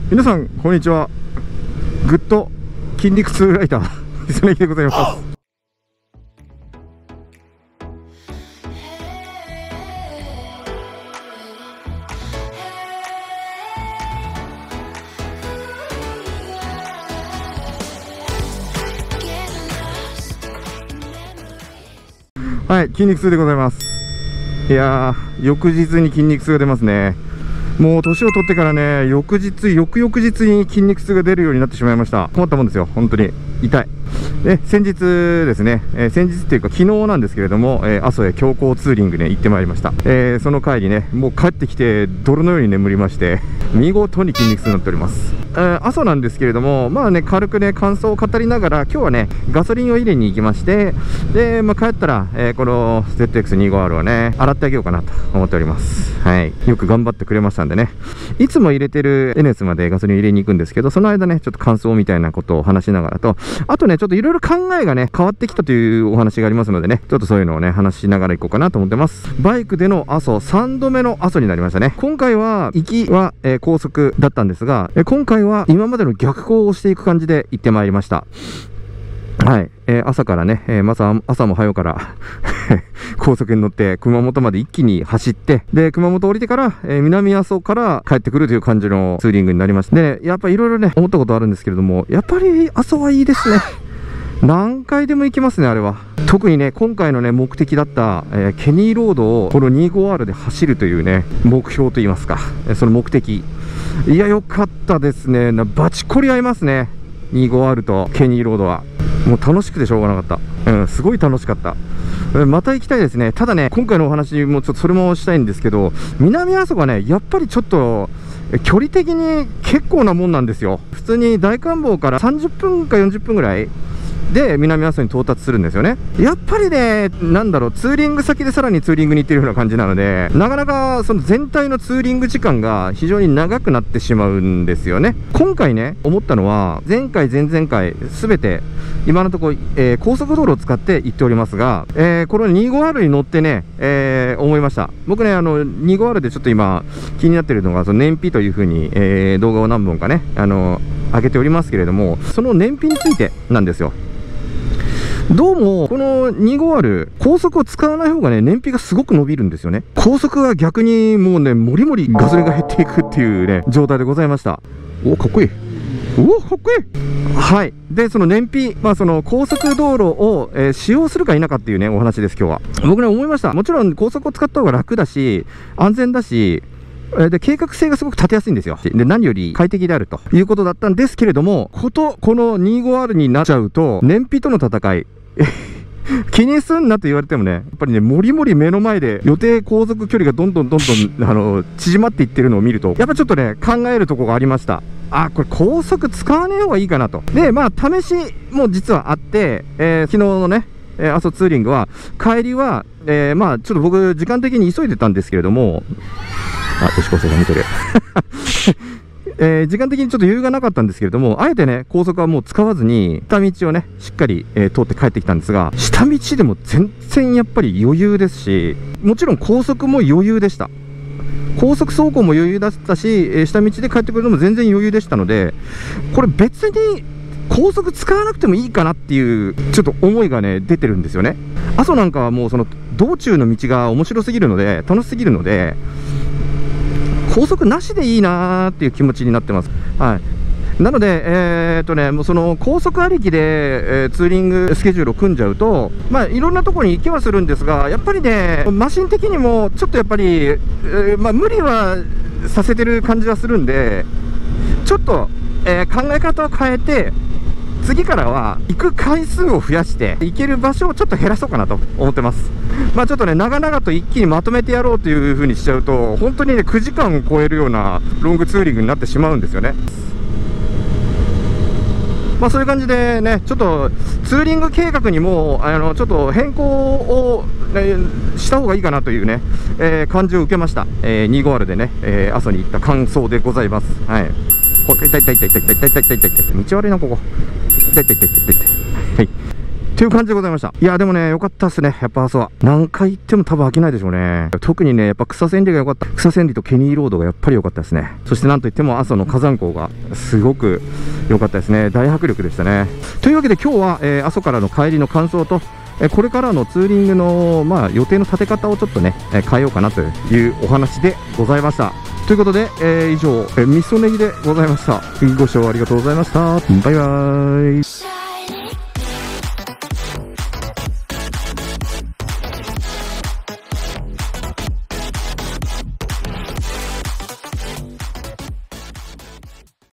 皆さんこんにちは。グッド筋肉痛ライター磯根でございます。はい、筋肉痛でございます。いやー、翌日に筋肉痛が出ますね。もう年を取ってからね、翌々日に筋肉痛が出るようになってしまいました。困ったもんですよ、本当に。痛い。で、先日ですね、先日っていうか昨日なんですけれども、阿蘇へ強行ツーリングね、行ってまいりました。その帰りね、もう帰ってきて泥のように眠りまして、見事に筋肉痛になっております。阿蘇なんですけれども、まあね、軽くね、感想を語りながら、今日はね、ガソリンを入れに行きまして、で、帰ったら、この ZX25R をね、洗ってあげようかなと思っております。はい。よく頑張ってくれましたんでね。いつも入れてる NS までガソリンを入れに行くんですけど、その間ね、ちょっと感想みたいなことを話しながらと、あとね、ちょっといろいろ考えがね、変わってきたというお話がありますのでね、ちょっとそういうのをね、話しながら行こうかなと思ってます。バイクでの阿蘇、3度目の阿蘇になりましたね。今回は、行きは、高速だったんですが、今回は今までの逆行をしていく感じで行ってまいりました。はい。朝からね、朝も早から高速に乗って熊本まで一気に走って、で、熊本降りてから、南阿蘇から帰ってくるという感じのツーリングになりました。で、ね、やっぱいろいろね、思ったことあるんですけれども、やっぱり阿蘇はいいですね。何回でも行きますね、あれは。特にね、今回のね、目的だった、ケニーロードをこの 25R で走るというね、目標といいますか、その目的。いや、良かったですね。バチコリ合いますね。25R とケニーロードは。もう楽しくてしょうがなかった。すごい楽しかった。また行きたいですね。ただね、今回のお話もちょっとそれもしたいんですけど、南阿蘇がね、やっぱりちょっと、距離的に結構なもんなんですよ。普通に大観峰から30分か40分ぐらいで南阿蘇に到達するんですよね。やっぱりね、なんだろう、ツーリング先でさらにツーリングに行ってるような感じなので、なかなかその全体のツーリング時間が非常に長くなってしまうんですよね。今回ね、思ったのは、前回、前々回、すべて、今のところ、高速道路を使って行っておりますが、この 25R に乗ってね、思いました。僕ね、25R でちょっと今、気になってるのが、その燃費というふうに、動画を何本かね、上げておりますけれども、その燃費についてなんですよ。どうも、この 25R、高速を使わない方がね、燃費がすごく伸びるんですよね。高速は逆にもうね、もりもりガソリンが減っていくっていうね、状態でございました。お、かっこいい。お、かっこいい。はい。で、その燃費、その高速道路を、使用するか否かっていうね、お話です、今日は。僕ね、思いました。もちろん高速を使った方が楽だし、安全だし、で、計画性がすごく立てやすいんですよ。で、何より快適であるということだったんですけれども、この 25R になっちゃうと、燃費との戦い、気にすんなと言われてもね、やっぱりね、もりもり目の前で予定航続距離がどんどん縮まっていってるのを見ると、やっぱちょっとね、考えるところがありました。あ、これ高速使わねえ方がいいかなと。で、試しも実はあって、昨日のね、阿蘇ツーリングは、帰りは、ちょっと僕、時間的に急いでたんですけれども、女子高生が見てる。時間的にちょっと余裕がなかったんですけれども、あえてね、高速はもう使わずに、下道をね、しっかり、通って帰ってきたんですが、下道でも全然やっぱり余裕ですし、もちろん高速も余裕でした。高速走行も余裕だったし、下道で帰ってくるのも全然余裕でしたので、これ別に高速使わなくてもいいかなっていう、ちょっと思いがね、出てるんですよね。阿蘇なんかはもうその、道中の道が面白すぎるので、楽しすぎるので、高速なしでいいなーっていう気持ちになってます。はい。なので、もうその高速ありきで、ツーリングスケジュールを組んじゃうと、いろんなところに行きはするんですが、やっぱりね、マシン的にもちょっとやっぱり、無理はさせてる感じはするんで、ちょっと、考え方を変えて、次からは行く回数を増やして行ける場所をちょっと減らそうかなと思ってます。ちょっとね、長々と一気にまとめてやろうという風にしちゃうと、本当にね、9時間を超えるようなロングツーリングになってしまうんですよね。そういう感じでね、ちょっとツーリング計画にもちょっと変更を、した方がいいかなというね、感じを受けました。25R でね、阿蘇に行った感想でございます。はい。痛い。道悪いな、ここ。痛い。はい。 という感じでございました。いや、でもね、良かったっすね。やっぱ阿蘇は。何回行っても多分飽きないでしょうね。特にね、やっぱ草千里が良かった。草千里とケニーロードがやっぱり良かったですね。そしてなんといっても阿蘇の火山口がすごく良かったですね。大迫力でしたね。というわけで今日は、阿蘇からの帰りの感想と、これからのツーリングの、予定の立て方をちょっとね、変えようかなというお話でございました。ということで、以上、みそネギでございました。ご視聴ありがとうございました。バイバーイ。